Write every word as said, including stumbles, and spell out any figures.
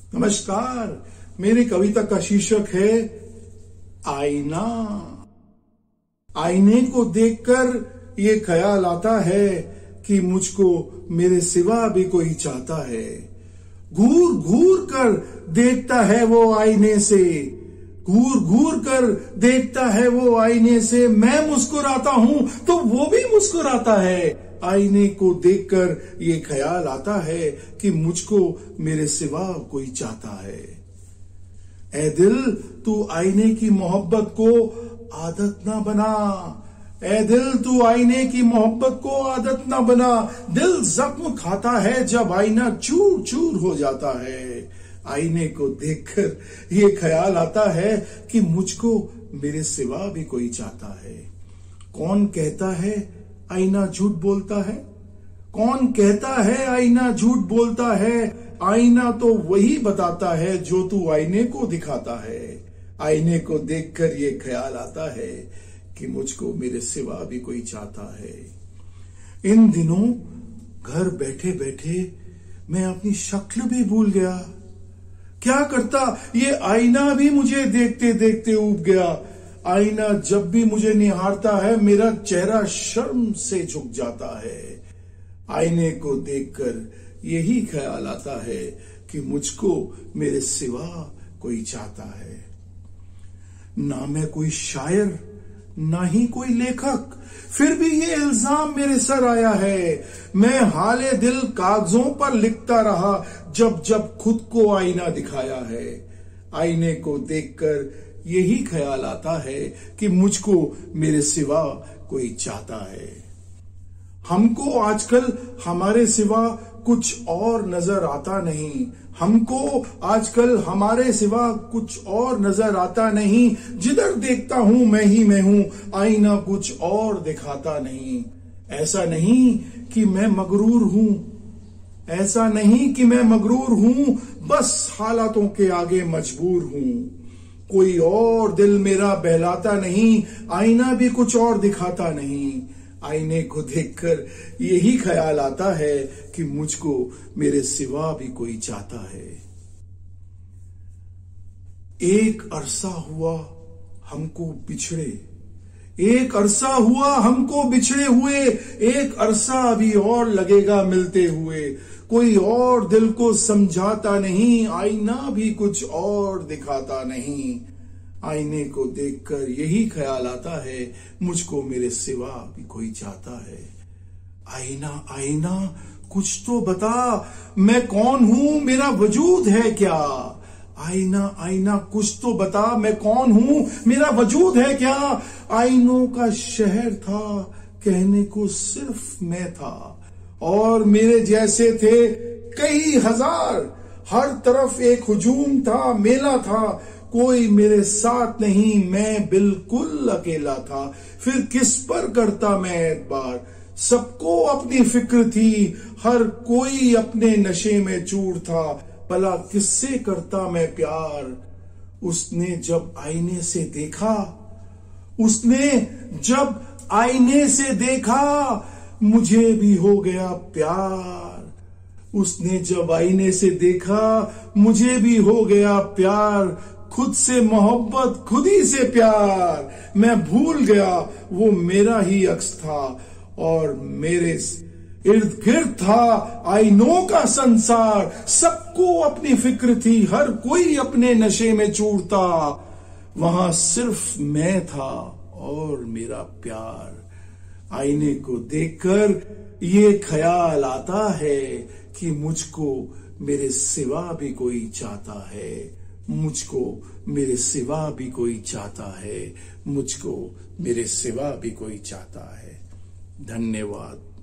नमस्कार। मेरी कविता का शीर्षक है आईना। आईने को देखकर ये ख्याल आता है कि मुझको मेरे सिवा भी कोई चाहता है। घूर घूर कर देखता है वो आईने से, घूर घूर कर देखता है वो आईने से। मैं मुस्कुराता हूं तो वो भी मुस्कुराता है। आईने को देखकर ये ख्याल आता है कि मुझको मेरे सिवा कोई चाहता है। ऐ दिल तू आईने की मोहब्बत को आदत ना बना, ऐ दिल तू आईने की मोहब्बत को आदत ना बना। दिल जख्म खाता है जब आईना चूर चूर हो जाता है। आईने को देखकर ये ख्याल आता है कि मुझको मेरे सिवा भी कोई चाहता है। कौन कहता है आईना झूठ बोलता है? कौन कहता है आईना झूठ बोलता है? आईना तो वही बताता है जो तू आईने को दिखाता है। आईने को देखकर ये ख्याल आता है कि मुझको मेरे सिवा भी कोई चाहता है। इन दिनों घर बैठे बैठे मैं अपनी शक्ल भी भूल गया। क्या करता ये आईना भी मुझे देखते देखते ऊब गया। आईना जब भी मुझे निहारता है मेरा चेहरा शर्म से झुक जाता है। आईने को देखकर यही ख्याल आता है कि मुझको मेरे सिवा कोई चाहता है। ना मैं कोई शायर ना ही कोई लेखक, फिर भी ये इल्जाम मेरे सर आया है। मैं हाले दिल कागजों पर लिखता रहा जब जब खुद को आईना दिखाया है। आईने को देखकर यही ख्याल आता है कि मुझको मेरे सिवा कोई चाहता है। हमको आजकल हमारे सिवा कुछ और नजर आता नहीं। हमको आजकल हमारे सिवा कुछ और नजर आता नहीं। जिधर देखता हूं मैं ही मैं हूं, आईना कुछ और दिखाता नहीं। ऐसा नहीं कि मैं मगरूर हूं, ऐसा नहीं कि मैं मगरूर हूं, बस हालातों के आगे मजबूर हूं। कोई और दिल मेरा बहलाता नहीं, आईना भी कुछ और दिखाता नहीं। आईने को देखकर यही ख्याल आता है कि मुझको मेरे सिवा भी कोई चाहता है। एक अरसा हुआ हमको बिछड़े, एक अरसा हुआ हमको बिछड़े हुए, एक अरसा अभी और लगेगा मिलते हुए। कोई और दिल को समझाता नहीं, आईना भी कुछ और दिखाता नहीं। आईने को देखकर यही ख्याल आता है मुझको मेरे सिवा भी कोई चाहता है। आईना आईना कुछ तो बता, मैं कौन हूं, मेरा वजूद है क्या? आईना आईना कुछ तो बता, मैं कौन हूं, मेरा वजूद है क्या? आईनों का शहर था, कहने को सिर्फ मैं था, और मेरे जैसे थे कई हजार। हर तरफ एक हुजूम था, मेला था, कोई मेरे साथ नहीं, मैं बिल्कुल अकेला था। फिर किस पर करता मैं एतबार? सबको अपनी फिक्र थी, हर कोई अपने नशे में चूर था। भला किससे करता मैं प्यार? उसने जब आईने से देखा, उसने जब आईने से देखा, मुझे भी हो गया प्यार। उसने जब आईने से देखा, मुझे भी हो गया प्यार। खुद से मोहब्बत, खुद ही से प्यार। मैं भूल गया वो मेरा ही अक्स था, और मेरे इर्द गिर्द था आईनों का संसार। सबको अपनी फिक्र थी, हर कोई अपने नशे में चूरता। वहां सिर्फ मैं था और मेरा प्यार। आईने को देखकर ये ख्याल आता है कि मुझको मेरे सिवा भी कोई चाहता है। मुझको मेरे सिवा भी कोई चाहता है। मुझको मेरे सिवा भी कोई चाहता है। धन्यवाद।